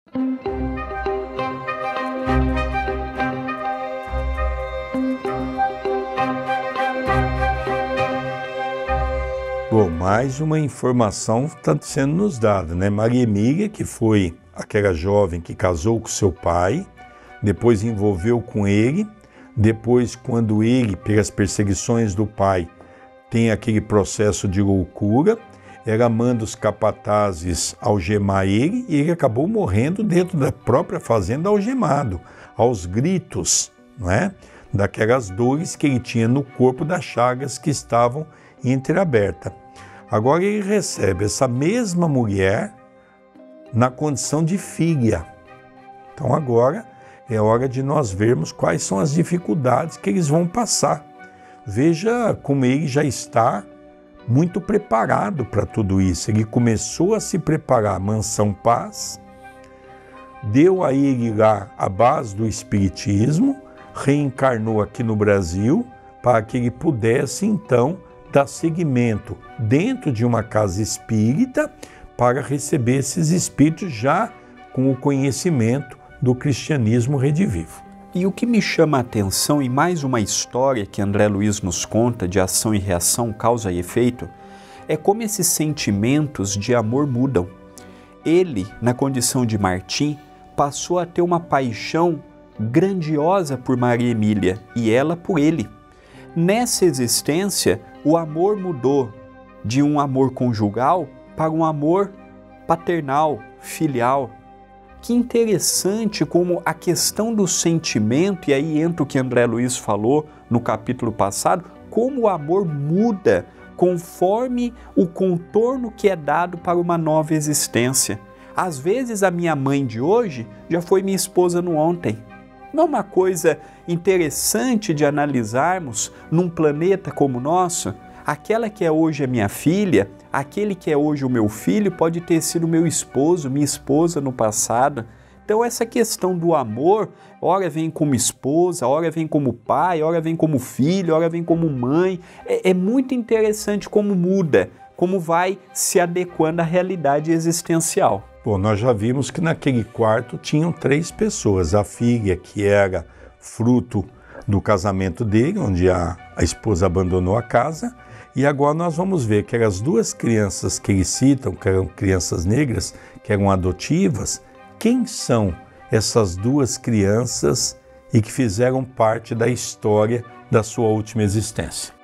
Bom, mais uma informação está sendo nos dada, né? Maria Emília, que foi aquela jovem que casou com seu pai, depois envolveu com ele, depois quando ele, pelas perseguições do pai, tem aquele processo de loucura, ela manda os capatazes algemar ele e ele acabou morrendo dentro da própria fazenda algemado, aos gritos, não é? Daquelas dores que ele tinha no corpo, das chagas que estavam entreabertas. Agora ele recebe essa mesma mulher na condição de filha. Então agora é hora de nós vermos quais são as dificuldades que eles vão passar. Veja como ele já está muito preparado para tudo isso. Ele começou a se preparar, Mansão Paz, deu a ele lá a base do espiritismo, reencarnou aqui no Brasil para que ele pudesse então dar seguimento dentro de uma casa espírita para receber esses espíritos já com o conhecimento do cristianismo redivivo. E o que me chama a atenção em mais uma história que André Luiz nos conta de ação e reação, causa e efeito, é como esses sentimentos de amor mudam. Ele, na condição de Martim, passou a ter uma paixão grandiosa por Maria Emília e ela por ele. Nessa existência, o amor mudou de um amor conjugal para um amor paternal, filial. Que interessante como a questão do sentimento, e aí entra o que André Luiz falou no capítulo passado, como o amor muda conforme o contorno que é dado para uma nova existência. Às vezes a minha mãe de hoje já foi minha esposa no ontem. Não é uma coisa interessante de analisarmos num planeta como o nosso? Aquela que é hoje a minha filha, aquele que é hoje o meu filho pode ter sido meu esposo, minha esposa no passado. Então essa questão do amor, ora vem como esposa, ora vem como pai, ora vem como filho, ora vem como mãe. É muito interessante como muda, como vai se adequando à realidade existencial. Bom, nós já vimos que naquele quarto tinham 3 pessoas. A filha, que era fruto do casamento dele, onde a esposa abandonou a casa. E agora nós vamos ver que as 2 crianças que eles citam, que eram crianças negras, que eram adotivas, quem são essas 2 crianças e que fizeram parte da história da sua última existência?